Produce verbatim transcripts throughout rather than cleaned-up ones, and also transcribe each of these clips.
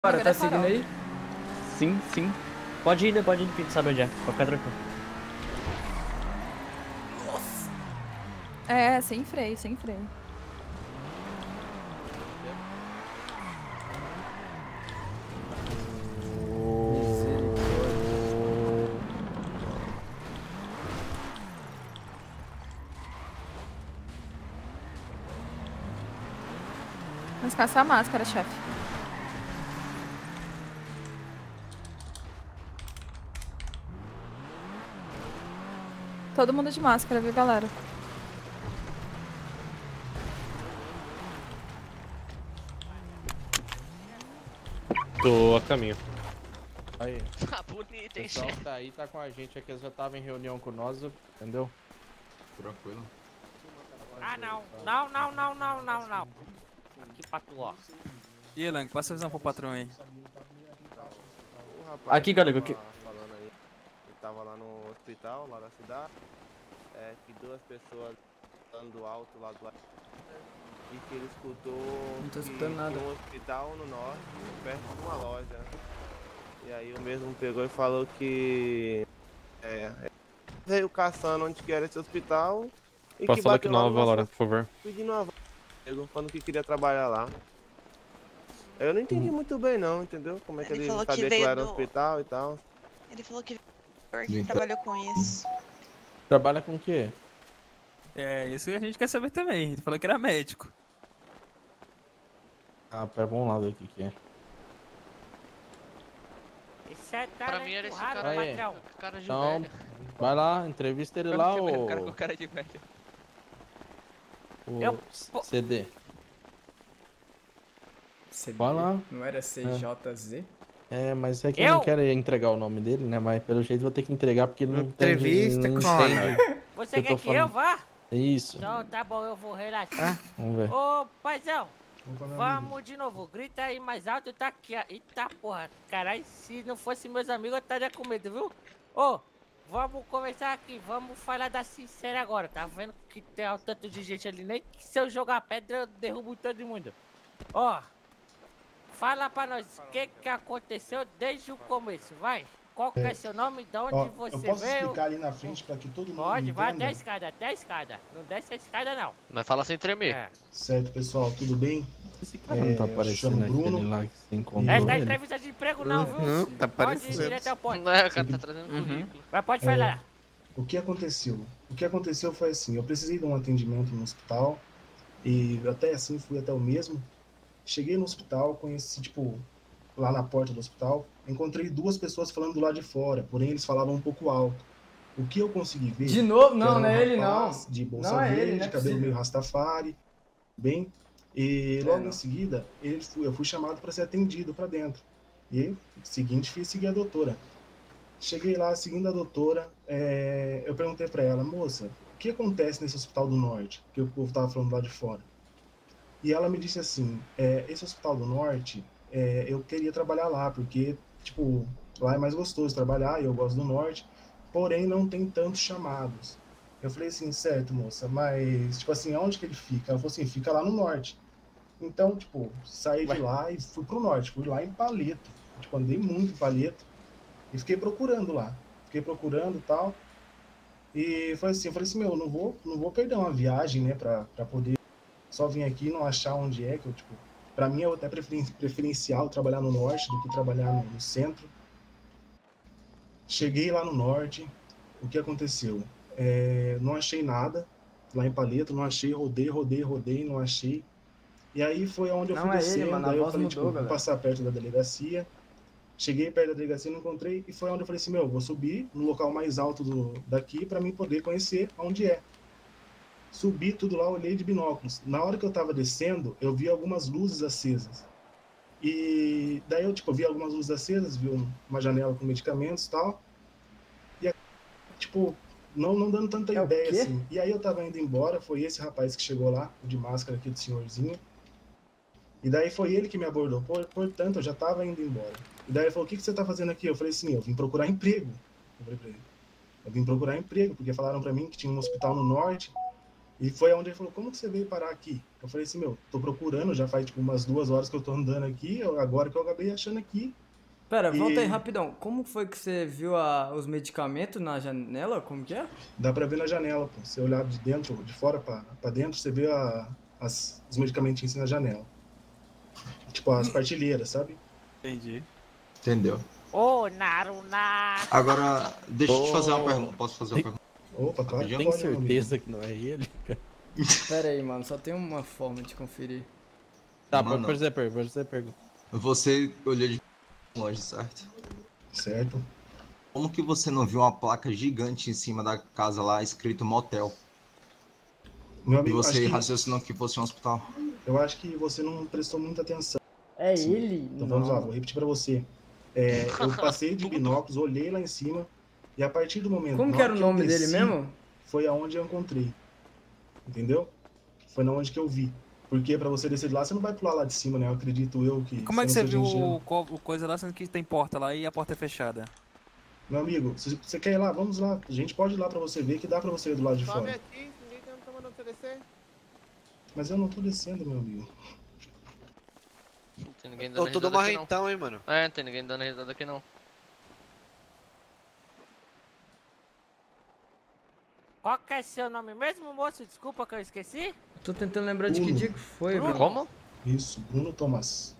Bora, tá seguindo aí? Sim, sim. Pode ir, pode ir, que tu sabe onde é. Pode ficar tranquilo. É, sem freio, sem freio. Mas caça a máscara, chefe. Todo mundo de máscara, viu, galera? Tô a caminho. Aí. Tá bonito, hein, O pessoal chefe? que tá aí tá com a gente aqui, eles já estavam em reunião com nós, entendeu? Tranquilo. Ah, não. Não, não, não, não, não, não. Aqui pra tu, ó. E aí, Lang, passa a visão pro patrão aí. O rapaz Aqui, galera, tava aqui. falando aí, ele tava lá no hospital, lá da cidade, é, que duas pessoas andando alto lá do lado, e que ele escutou Não tô que escutando nada. tinha um hospital no norte, perto de uma loja. E aí o mesmo pegou e falou que é, veio caçando onde que era esse hospital e Posso que falar que bateu lá não, no Valora, nosso por favor. pedindo uma vaga, falando que queria trabalhar lá. Eu não entendi muito bem não, entendeu? Como é que Ele ele, falou que sabia que veio lá era um do- hospital e tal. Ele falou que que trabalhou com isso. Trabalha com o quê? É, isso que a gente quer saber também. Ele falou que era médico. Ah, pera, vamos lá ver o que que é. Esse é Tá talento né? pra mim era esse Tá cara, Aí. patrão. Cara de Então, vai lá, entrevista ele lá, o, cara de velho. o Eu- C D. C D, Vai lá. não era C J Z? É, mas é que Eu? eu não quero entregar o nome dele, né? Mas pelo jeito vou ter que entregar porque ele não Entrevista, tem, não Connor. entende. Você Eu quer tô que eu falando. vá? Isso, Então tá bom, eu vou relaxar. vamos ver. Ô, paizão, vamos de novo. Grita aí mais alto, tá aqui, ó. Eita porra, caralho, se não fosse meus amigos eu estaria com medo, viu? Ô, vamos começar aqui, vamos falar da sincera agora. Tá vendo que tem um tanto de gente ali, nem que se eu jogar pedra eu derrubo todo mundo. Ó, fala pra nós o que que aconteceu desde o começo, vai. Qual que é seu nome, de onde Ó, você eu posso veio? explicar ali na frente para que todo mundo Pode, vai até entenda? a escada, até a escada. Não desce a escada não. Mas fala sem tremer. É. Certo, pessoal, tudo bem? Esse cara não tá É, eu aparecendo chamo aquele Bruno. lá que você encontrou Essa é ele? entrevista de emprego não, viu? Não, tá Pode ir parecendo. direto ao ponto. Não é, o cara tá trazendo currículo. Mas pode É. falar. O que aconteceu? O que aconteceu foi assim, eu precisei de um atendimento no hospital e até assim fui até o mesmo. Cheguei no hospital, conheci, tipo, lá na porta do hospital, encontrei duas pessoas falando do lado de fora, porém eles falavam um pouco alto. O que eu consegui ver... De novo? que Não, era não um é ele não. rapaz de bolsa Não é verde, ele, não é cabelo possível. meio rastafari, bem... E logo não. em seguida, ele, eu fui chamado para ser atendido para dentro. E aí, seguinte, fui seguir a doutora. Cheguei lá, seguindo a doutora, é, eu perguntei para ela, moça, o que acontece nesse hospital do norte? Que o povo estava falando lá de fora. E ela me disse assim, é, esse hospital do norte, é, eu queria trabalhar lá, porque, tipo, lá é mais gostoso trabalhar, e eu gosto do norte, porém não tem tantos chamados. Eu falei assim, certo, moça, mas, tipo assim, aonde que ele fica? Ela falou assim, fica lá no norte. Então, tipo, saí de lá e fui pro norte, fui lá em Palheto. Tipo, andei muito em Palheto e fiquei procurando lá. Fiquei procurando e tal. E foi assim, eu falei assim, meu, não vou, não vou perder uma viagem, né, pra, pra poder só vir aqui e não achar onde é, que eu, tipo, pra mim é até preferen- preferencial trabalhar no norte do que trabalhar no, no centro. Cheguei lá no norte, o que aconteceu? É, não achei nada lá em Palheto, não achei, rodei, rodei, rodei, não achei. E aí foi onde eu Não fui é ele, descendo, mano, a daí eu voz falei, mudou, tipo, vou galera. passar perto da delegacia. Cheguei perto da delegacia, não encontrei, e foi onde eu falei assim, meu, vou subir no local mais alto do, daqui para mim poder conhecer onde é. Subi tudo lá, olhei de binóculos. Na hora que eu tava descendo, eu vi algumas luzes acesas. E daí eu, tipo, vi algumas luzes acesas, vi um- uma janela com medicamentos e tal. E, tipo, não, não dando tanta É o ideia, quê? assim. E aí eu tava indo embora, foi esse rapaz que chegou lá, o de máscara aqui do senhorzinho. E daí foi ele que me abordou. Por- Portanto, eu já tava indo embora. E daí ele falou, o que, que você tá fazendo aqui? Eu falei assim, eu vim procurar emprego. Eu falei pra ele, eu vim procurar emprego, porque falaram pra mim que tinha um hospital no norte E foi onde ele falou, como que você veio parar aqui? Eu falei assim, meu, tô procurando, já faz tipo umas duas horas que eu tô andando aqui, eu- agora que eu acabei achando aqui. Pera, volta aí E- rapidão. Como foi que você viu a- os medicamentos na janela? Como que é? Dá pra ver na janela, pô. Você olhar de dentro, de fora pra, pra dentro, você vê a, as, os medicamentinhos assim na janela. Tipo, as partilheiras, sabe? Entendi. Entendeu? Ô, Naruna! Agora, deixa eu te fazer uma Ô. pergunta. Posso fazer uma pergunta? Opa, claro. Rapidinho? Tem Pode, meu amigo. certeza que não é ele? Pera aí, mano. Só tem uma forma de conferir. Tá, Mano. pode fazer a pergunta, pode fazer a pergunta. Você olhou de longe, certo? Certo. Como que você não viu uma placa gigante em cima da casa lá, escrito motel? Meu E amigo, acho você que, raciocinou que fosse um hospital? eu acho que você não prestou muita atenção. É Sim. ele? Então vamos lá, Não. vou repetir pra você. É, eu passei de binóculos, olhei lá em cima, e a partir do momento Como na que hora era o eu nome dele desci, mesmo? Foi aonde eu encontrei. Entendeu? Foi na onde que eu vi. Porque pra você descer de lá, você não vai pular lá de cima, né? Eu acredito eu que... Como é que não você seja viu ingênuo. o, co- o coisa lá, sendo que tem porta lá e a porta é fechada? Meu amigo, se você quer ir lá, vamos lá. A gente pode ir lá pra você ver, que dá pra você ver do lado de Sobe fora. aqui, ninguém tá mandando você descer. Mas eu não tô descendo, meu amigo. Não tem ninguém Ô, dando tudo risada aqui, não. marrentão, hein, mano? É, não tem ninguém dando risada aqui, não. Qual que é seu nome mesmo, moço? Desculpa que eu esqueci. Tô tentando lembrar de que Bruno. dia que foi, Bruno? velho. Como? Isso, Bruno Tomás.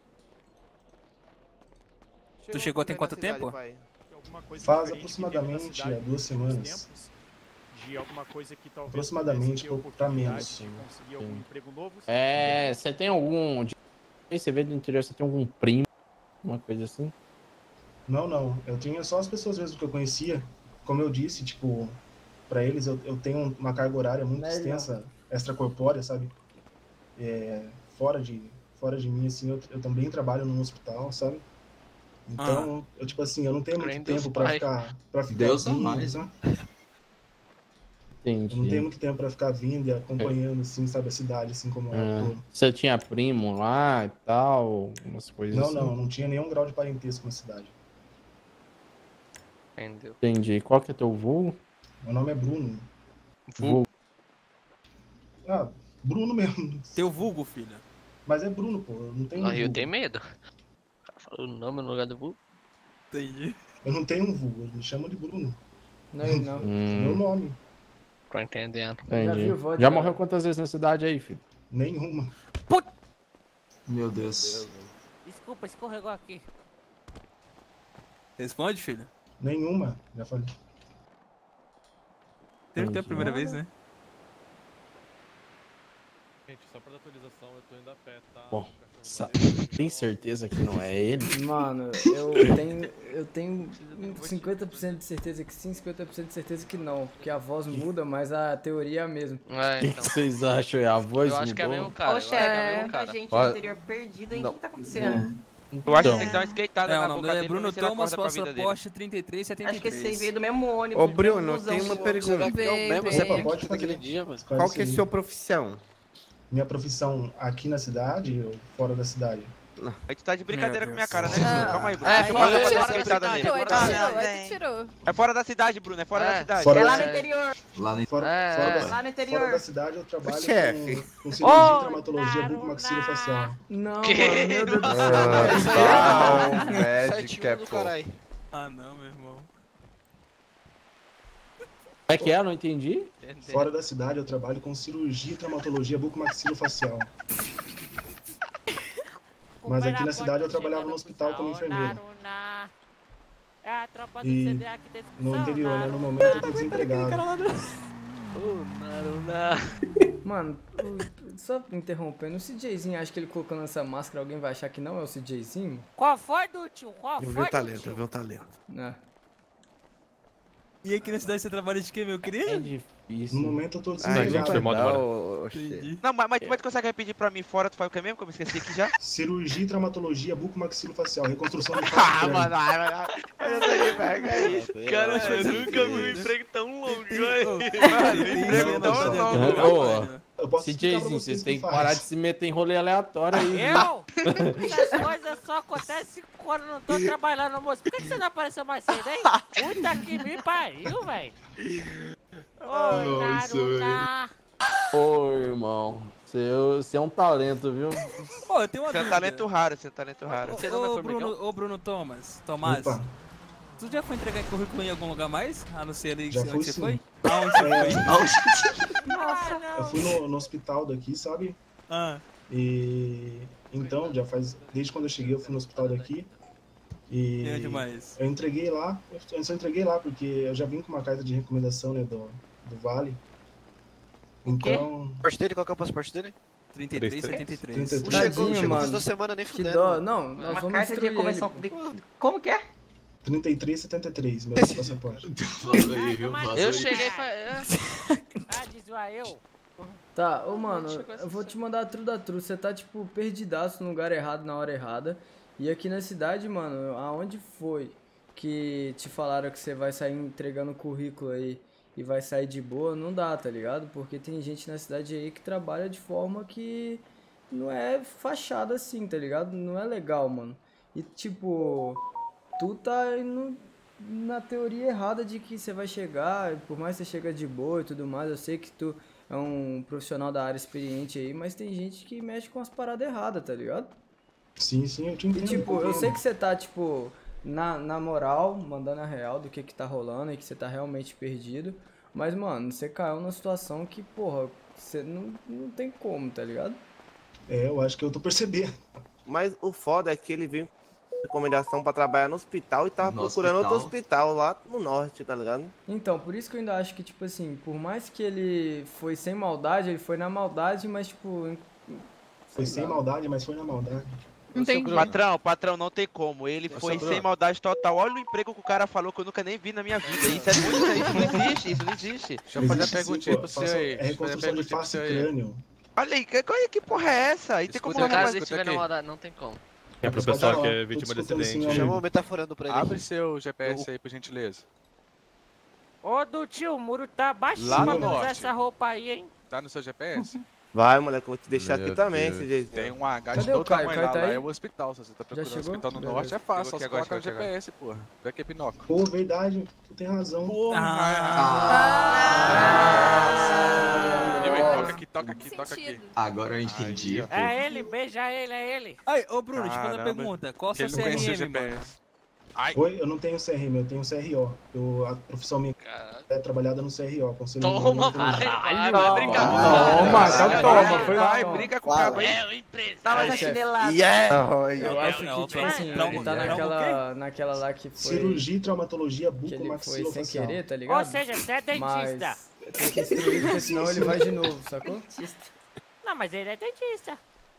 Tu chegou tem Pega quanto a cidade, tempo? pai. Faz aproximadamente há duas semanas. De alguma coisa que talvez Aproximadamente, pudesse ter pouco pra oportunidade menos. de conseguir algum Sim. emprego novo. É, você tem algum... de- Você vê do interior, você tem algum primo, uma coisa assim? Não, não. Eu tinha só as pessoas mesmo que eu conhecia. Como eu disse, tipo, pra eles eu, eu tenho uma carga horária muito Melhor. extensa, extracorpórea, sabe? É, fora de, fora de mim, assim, eu, eu também trabalho num hospital, sabe? Então, eu, tipo assim, eu não tenho muito Crê em Deus tempo pra Pai. ficar, pra ficar Deus é vindo, mais. sabe? Entendi. Eu não tenho muito tempo pra ficar vindo e acompanhando, assim, sabe, a cidade, assim, como é Ah, todo. você tinha primo lá e tal, umas coisas Não, assim? não, não tinha nenhum grau de parentesco na cidade. Entendeu. Entendi. Qual que é teu vulgo? Meu nome é Bruno. Vulgo. Ah, Bruno mesmo. Teu vulgo, filho. Mas é Bruno, pô. Eu não tenho um No Rio vulgo. tem medo. O cara falou o nome no lugar do vulgo. Entendi. Eu não tenho um vulgo, eles me chamam de Bruno. Não, ele não. É meu Hum, nome. Tô entendendo. Já entendi. viu vodka? Já morreu quantas vezes na cidade aí, filho? Nenhuma. Meu Deus. Desculpa, escorregou aqui. Responde, filho. Nenhuma. Já falei. Teve que ter a Entendi. primeira vez, né? Gente, só pra atualização, eu tô indo a pé, tá? Bom, O cachorro sa- bateu. tem certeza que não é ele? Mano, eu tenho, eu tenho cinquenta por cento de certeza que sim, cinquenta por cento de certeza que não. Porque a voz muda, mas a teoria é a mesma. É, O que, então. que vocês acham? A voz Eu acho que é mudou? mesmo cara. Ô, Eu acho que é chefe, mesmo a cara. gente Olha- no interior perdido, hein? O Não. que tá acontecendo? Eu acho que Então, tem que dar uma skeitada É, na o nome boca dele é dele pra Bruno ver se ele Thomas, acorda pra vida dele. passaporte trinta e três setenta e Acho que esse aí três. veio do mesmo ônibus. Ô, do Bruno, mesmo eu tenho uma busão. pergunta. Vem, É o mesmo vem. você Pode pode fazer. daquele dia, mano. Claro Qual que é a sim. sua profissão? Minha profissão aqui na cidade ou fora da cidade? Aí tu tá de brincadeira Meu com minha Deus. cara, né? Ah, Calma aí, Bruno. É, Deixa eu fala, fazer fala, uma fala, skeitada fala, nele. Tirou, aí tu Ah, tirou, aí velho. tu tirou. É fora da cidade, Bruno. É fora da É. cidade. Fora É da lá no cidade. interior. Lá no... Fora, É, fora, é. da, Lá no fora interior. da cidade eu trabalho Chefe. com, com cirurgia Ô, e traumatologia bucomaxilofacial. Não, Que? mano, meu Deus do céu. Ah, velho. o médico é pô. Ah, não, meu irmão. Como é que é? Eu não entendi. Fora da cidade eu trabalho com cirurgia e traumatologia bucomaxilofacial. Mas aqui na cidade eu trabalhava no hospital como enfermeiro. É a tropa do E C D A aqui dentro. no interior, né? No momento eu tô desempregado. Ô, Naruna. Mano, o- só interrompendo, o CJzinho acha que ele colocando essa máscara, alguém vai achar que não é o CJzinho? Qual foi, Dútil? Qual Eu vi foi, o talento, eu Dútil? vi o talento. Né? E aqui na cidade você trabalha de quê, meu É querido? difícil. No momento eu tô Ah, desempregado. gente, modo dá hora. o... o che- Entendi. Não, mas, mas, mas tu consegue repetir pra mim fora, tu faz o que mesmo? Que eu me esqueci aqui já. Cirurgia e traumatologia bucomaxilofacial, reconstrução de Ah, face mano, crânio. ai, ai, ai. Eu sei, pega aí. Cara, Mas eu é nunca vi um doido. emprego tão longo, Tem- velho. ô, Mano, tem emprego cena tão fazendo longo. trabalho. Eu posso explicar pra CJzinho, vocês vocês o têm que que faz. parar de se meter em rolê aleatório aí. viu? Eu? Essas coisas só acontecem quando eu não tô trabalhando, moço. Por que que você não apareceu mais cedo, hein? Puta que me pariu, velho. Ô, Nossa, Naruna. Ô, irmão, você, você é um talento, viu? Pô, eu tenho uma Você é um dúvida. talento raro, você é um talento raro. Ô, ô, Bruno, ô, Bruno Thomas, Tomás, Opa. tu já foi entregar currículo em algum lugar mais? A não ser ali Já onde fui, você sim. foi? Aonde você É, foi? Nossa. Eu fui no, no hospital daqui, sabe? Ah. E então, já faz. Desde quando eu cheguei, eu fui no hospital daqui. E É demais. eu entreguei lá, eu só entreguei lá, porque eu já vim com uma carta de recomendação, né, do, do Vale. Então. O passaporte dele, qual que é o passaporte dele? trinta e três, setenta e três. trinta e Não três. chegou, chegou mano. faz duas semanas nem Que fudendo. dó. mano. Não, nós Uma vamos carta de instruir convenção. ele. de- Como que é? trinta e três, setenta e três, meu passaporte. Eu cheguei fa... Ah, de zoar eu? Tá, ô mano, eu vou te mandar tudo da tru. Você tá, tipo, perdidaço no lugar errado, na hora errada. E aqui na cidade, mano, aonde foi que te falaram que você vai sair entregando currículo aí e vai sair de boa, não dá, tá ligado? Porque tem gente na cidade aí que trabalha de forma que não é fachada assim, tá ligado? Não é legal, mano. E, tipo, tu tá indo na teoria errada de que você vai chegar, por mais que você chega de boa e tudo mais, eu sei que tu é um profissional da área experiente aí, mas tem gente que mexe com as paradas erradas, tá ligado? Sim, sim, eu te E entendo. tipo, eu compreendo. sei que você tá, tipo, na, na moral, mandando a real do que que tá rolando e que você tá realmente perdido, mas, mano, você caiu numa situação que, porra, você não, não tem como, tá ligado? É, eu acho que eu tô percebendo. Mas o foda é que ele veio com recomendação pra trabalhar no hospital e tava No procurando outro hospital. hospital lá no norte, tá ligado? Então, por isso que eu ainda acho que, tipo assim, por mais que ele foi sem maldade, ele foi na maldade, mas, tipo... Foi sem maldade, mas foi na maldade. Entendi. Patrão, patrão, não tem como. Ele foi Bruno. sem maldade total. Olha o emprego que o cara falou que eu nunca nem vi na minha vida. Isso é muito. Isso não existe, isso não existe. Deixa eu fazer a Existe sim, perguntinha pô. pro Faço- senhor aí. É Deixa eu fazer a reconstrução de perguntinha pro face e senhor aí. crânio. Olha aí, que, olha que porra é essa? E tem como Escuta falar aqui, mais. escuta aqui. maldade, não tem como. É pro Pode pessoal falar, que é tô vítima de escutando acidente. sim, Chama amigo. o metaforando pra ele. Abre seu G P S aí, por gentileza. Ô, do tio, o muro tá baixinho Lá pra no não usar norte. essa roupa aí, hein? Tá no seu G P S? Vai, moleque, eu vou te deixar Meu aqui também, Deus. esse jeito. Tem um H Cadê de o todo Caio? tamanho Caio lá, tá lá aí? é o hospital. Se você tá procurando chegou? hospital no Beleza. norte, é fácil, só Chegou você aqui agora, coloca no G chegou P aqui S, porra. Vê aqui, Pinoco. Pô, verdade, tu tem razão. Anyway, toca aqui, toca aqui, toca aqui. Sentido. Agora eu entendi. Aí, ó. É ele, beija ele, é ele. Aí, ô Bruno, deixa eu fazer uma Caramba. pergunta. Qual a Que sua ele não conhecia o C R M, mano? G P S. Ai, Oi, eu não tenho C R M, eu tenho C R O. Eu, a profissão minha é trabalhada no C R O, Conselho de Toma, Desenvolvimento caralho, Vai vai brincar com o Toma, cara. então Vai, toma, foi Vai, mal. briga com o cabo aí. É, o empresa. Aí, Tava na chefe. chinelada. Yeah! Eu acho não, que, tipo não, assim, não, ele tá não, naquela, naquela lá que foi... Cirurgia e traumatologia Que ele foi sem bucomaxilofacial. querer, tá Ou ligado? seja, você é dentista. Mas tem que instruir, porque senão ele vai de novo, sacou? Não, mas ele é dentista.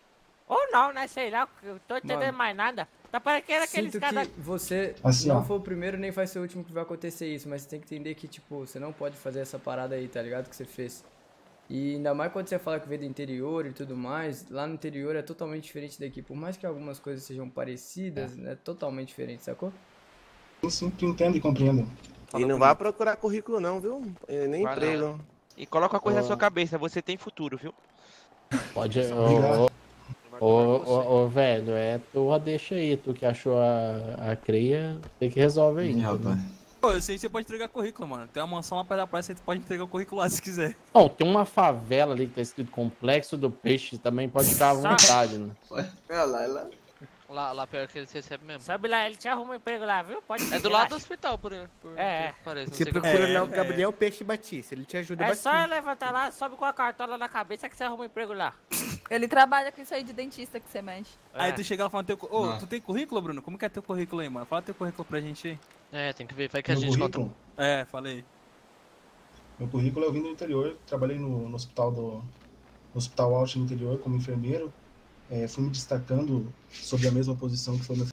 Ou não, né? Sei lá, eu tô entendendo Mano, mais nada. Tá parecendo aqueles Sinto caras... que você Assim, não ó. foi o primeiro nem vai ser o último que vai acontecer isso, mas você tem que entender que, tipo, você não pode fazer essa parada aí, tá ligado? Que você fez. E ainda mais quando você fala que veio do interior e tudo mais, lá no interior é totalmente diferente daqui. Por mais que algumas coisas sejam parecidas, é totalmente diferente, sacou? Sim, sim, tu entende e compreendo. E não vai procurar currículo não, viu? É, nem Vai emprego. E coloca uma coisa na Ó. sua cabeça, você tem futuro, viu? Pode. Obrigado. Ô, ô, ô, ô, velho, é tua, deixa aí. Tu que achou a, a cria, tem que resolve aí. Ih, rapaz. Pô, eu sei que você pode entregar currículo, mano. Tem uma mansão lá perto da praia, você pode entregar o currículo lá se quiser. Não, tem uma favela ali que tá escrito Complexo do Peixe, também pode ficar à vontade, né? Olha lá, olha lá. Lá, lá pior que eles recebem mesmo. Sabe lá, ele te arruma um emprego lá, viu? Pode É do lado do hospital, por, por É. por parece. Não Você sei como- procura É, o Gabriel Peixe Batista, ele te ajuda É só bastante. levantar lá, sobe com a cartola na cabeça que você arruma um emprego lá. Ele trabalha com isso aí de dentista que você mexe. Aí É. tu chega lá falando teu... cu- Ô, Não. tu tem currículo, Bruno? Como que é teu currículo aí, mano? Fala teu currículo pra gente aí. É, tem que ver, vai que a Meu gente conta. currículo, É, falei. meu currículo eu vim do interior, trabalhei no, no hospital do no hospital Alt no interior como enfermeiro. É, fui me destacando sobre a mesma posição que foi meu.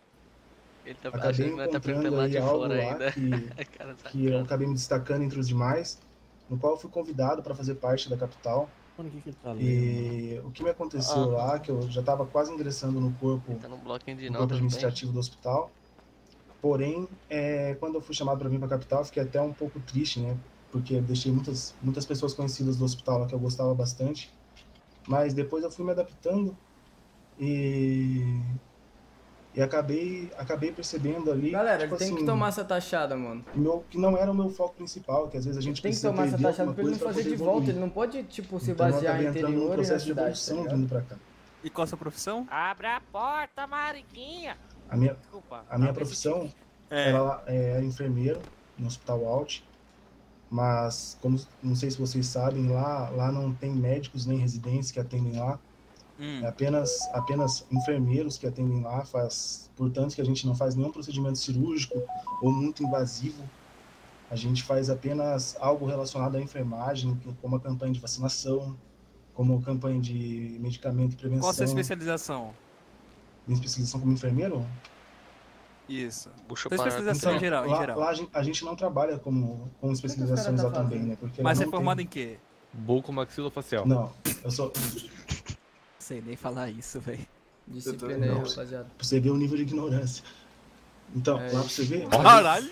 Ele tá Acabei achando que vai estar encontrando perguntando lá aí de algo fora lá ainda. que, Cara, tá que eu acabei me destacando entre os demais, no qual eu fui convidado para fazer parte da capital. Mano, o que que ele tá lendo? E o que me aconteceu lá, que eu já estava quase ingressando no corpo, Tá num bloquinho de no corpo notas, não tem? administrativo do hospital. Porém, é, quando eu fui chamado para vir para a capital, eu fiquei até um pouco triste, né? Porque eu deixei muitas, muitas pessoas conhecidas do hospital lá que eu gostava bastante. Mas depois eu fui me adaptando e, E acabei, acabei percebendo ali. Galera, tipo tem assim, que tomar essa taxada, mano. Meu, que não era o meu foco principal, que às vezes a gente Tem que precisa tomar essa perder taxada alguma pra ele não coisa pra fazer poder de volta. evoluir. Ele não pode, tipo, se Então eu basear acabei em entrando num interior e na processo de cidade, tá evolução ligado? vindo pra cá. E qual a sua profissão? Abre a porta, Mariquinha. A minha, Desculpa. a minha abre profissão É. ela é enfermeiro no Hospital Alt, mas como não sei se vocês sabem, lá, lá não tem médicos nem residentes que atendem lá. Hum. É apenas, apenas enfermeiros que atendem lá, faz, portanto que a gente não faz nenhum procedimento cirúrgico ou muito invasivo. A gente faz apenas algo relacionado à enfermagem, como a campanha de vacinação, como a campanha de medicamento e prevenção. Qual a sua especialização? Minha especialização como enfermeiro? Isso. Puxa Sua especialização Então, em geral, lá, em geral. lá a gente- a gente não trabalha como, com especializações lá também, né? Porque Mas lá você é não formado tem... em quê? Bucomaxilofacial. Não, eu sou... Sei nem falar isso, velho. Disciplina aí, Não, rapaziada. Pra você ver o nível de ignorância. Então, lá pra você ver... Caralho!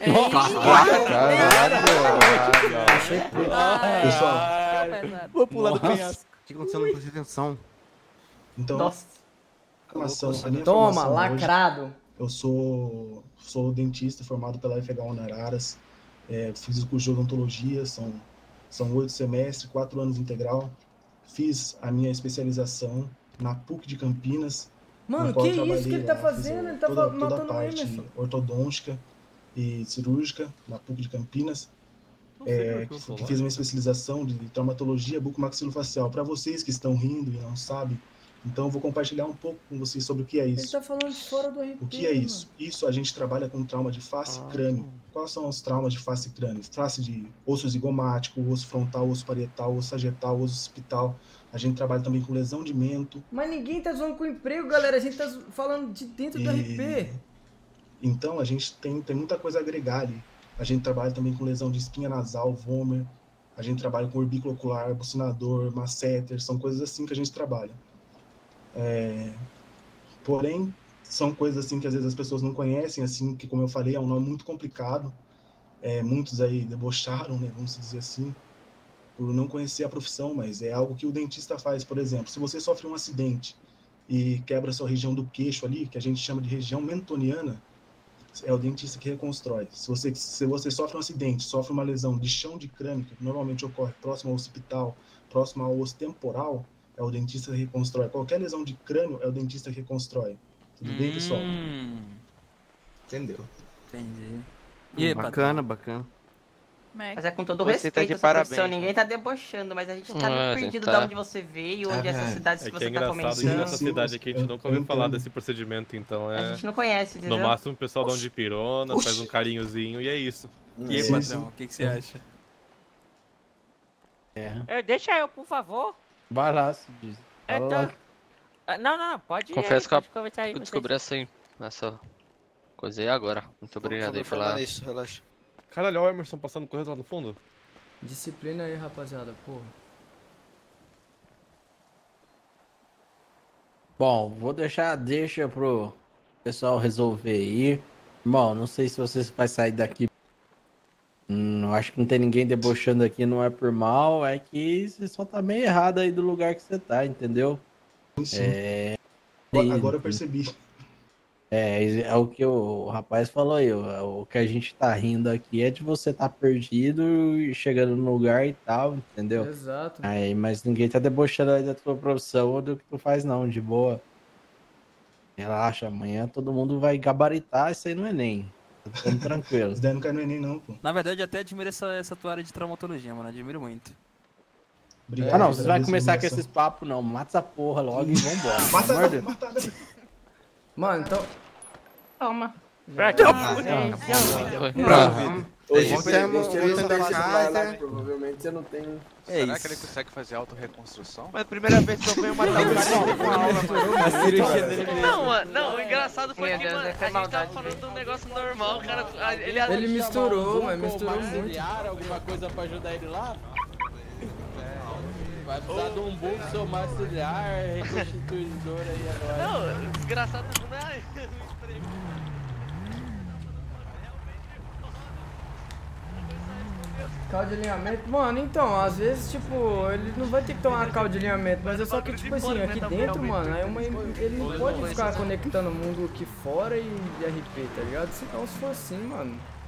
Pessoal, Vou pular do Nossa. penhasco. O que aconteceu? Não prestei atenção. então... Nossa. Formação, a minha Toma, formação hoje, lacrado. eu sou, sou dentista formado pela F H U Araras. É, fiz o curso de odontologia, são, são oito semestres, quatro anos integral. Fiz a minha especialização na P U C de Campinas. Mano, na qual que eu isso que ele tá trabalhei lá, fiz fazendo? o- Ele tá toda, fa- toda a matando o parte Emerson. ortodôntica e cirúrgica na P U C de Campinas. Não sei É, por que eu que, tô que lá. fiz uma especialização de traumatologia bucomaxilofacial. Para vocês que estão rindo e não sabem, então eu vou compartilhar um pouco com vocês sobre o que é Ele isso. tá falando de fora do R P. O que é isso? Isso a gente trabalha com trauma de face e crânio. Quais são os traumas de face e crânio? Face de osso zigomático, osso frontal, osso parietal, osso sagital, osso occipital. A gente trabalha também com lesão de mento. Mas ninguém tá zoando com emprego, galera. A gente tá zo- falando de dentro do E- R P. Então a gente tem, tem muita coisa a agregar ali. A gente trabalha também com lesão de espinha nasal, vômer. A gente trabalha com orbículo ocular, bucinador, masseter. São coisas assim que a gente trabalha. É, porém, são coisas assim que às vezes as pessoas não conhecem, assim, que como eu falei, é um nome muito complicado. É, muitos aí debocharam, né, vamos dizer assim, por não conhecer a profissão, mas é algo que o dentista faz, por exemplo. Se você sofre um acidente e quebra a sua região do queixo ali, que a gente chama de região mentoniana, é o dentista que reconstrói. Se você, se você sofre um acidente, sofre uma lesão de chão de crânio, que normalmente ocorre próximo ao occipital, próximo ao osso temporal, é o dentista que reconstrói. Qualquer lesão de crânio é o dentista que reconstrói. Tudo bem, pessoal? Entendeu? Entendi. E aí, Bacana, bacana. Mas é com todo Você tá respeito de essa profissão, parabéns. ninguém tá debochando, mas a gente tá Ah, meio a gente perdido tá. de onde você veio, onde É essas verdade. cidades É que que você é tá engraçado que comentando. nessa cidade aqui a gente nunca ouviu falar desse procedimento, então é... A gente não conhece, entendeu? No máximo o pessoal dá um de pirona, Oxi. faz um carinhozinho e é isso. E aí, Sim, patrão, sim. o que, que você acha? É. É, deixa eu, por favor. Vai lá, se diz. Eu Fala tô... lá. Ah, Não, não, pode ir. Confesso que eu pode conversar aí, eu vocês. descobri essa, essa coisa aí agora. Muito obrigado aí pela... relaxa. Caralho, olha o Emerson passando correndo lá no fundo. Disciplina aí, rapaziada, porra. Bom, vou deixar, deixa pro pessoal resolver aí. Irmão, não sei se você vai sair daqui. Hum, acho que não tem ninguém debochando aqui, não é por mal, é que você só tá meio errado aí do lugar que você tá, entendeu? Sim. É... Agora, agora eu percebi. É, é o que o rapaz falou aí, o, o que a gente tá rindo aqui é de você tá perdido e chegando no lugar e tal, entendeu? Exato. Aí, mas ninguém tá debochando aí da tua profissão ou do que tu faz não, de boa. Relaxa, amanhã todo mundo vai gabaritar isso aí no Enem. Tá tudo tranquilo. Isso daí não cai no Enem não, pô. Na verdade, eu até admiro essa, essa tua área de traumatologia, mano. Admiro muito. Obrigado, Ah não, você vai agradeço a começar com admiração. esses papos não. Mata essa porra logo e vambora. Mata Pelo amor de não, Deus. mata não. Mano, então... Toma. Pronto. Ah, Foi. Pronto. Hoje Vamos temos deixa eu outra falar da sobre casa. lá, provavelmente você não tem. É Será isso. que ele consegue fazer auto-reconstrução? Mas a primeira vez que eu venho matar o cara, eu vou aula, mano. A cirurgia dele mesmo. Não, mano, não, o engraçado foi Meu que, Deus, mano, é a que gente tava maldade, falando de um negócio normal, o cara... Ele, Ele misturou, mas misturou muito. Alguma coisa pra ajudar ele lá? Vai precisar de um bulbo seu maxilar, reconstituidor aí agora. Não, desgraçado não é... Cal de alinhamento? Mano, então, às vezes, tipo, ele não vai ter que tomar cal de alinhamento, mas é só que, tipo assim, aqui dentro, mano, é uma, ele não pode ficar conectando o mundo aqui fora e R P, tá ligado? Senão, se for assim, mano,